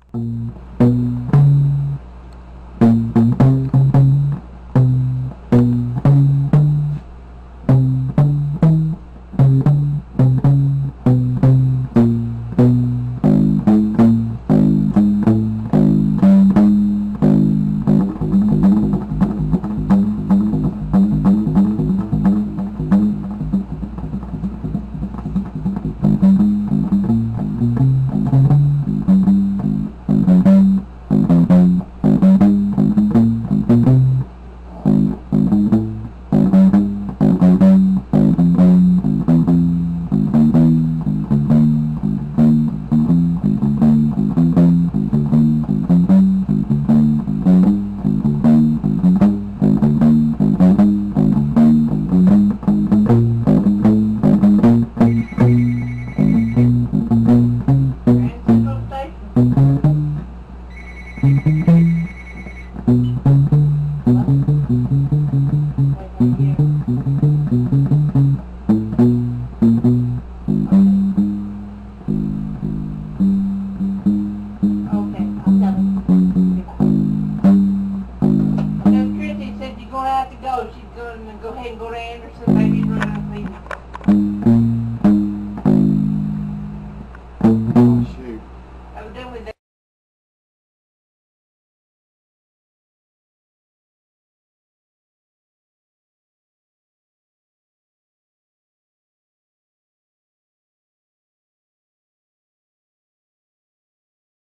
She's going to have to go. She's going to go ahead and go to Anderson. Maybe run out of cleaning.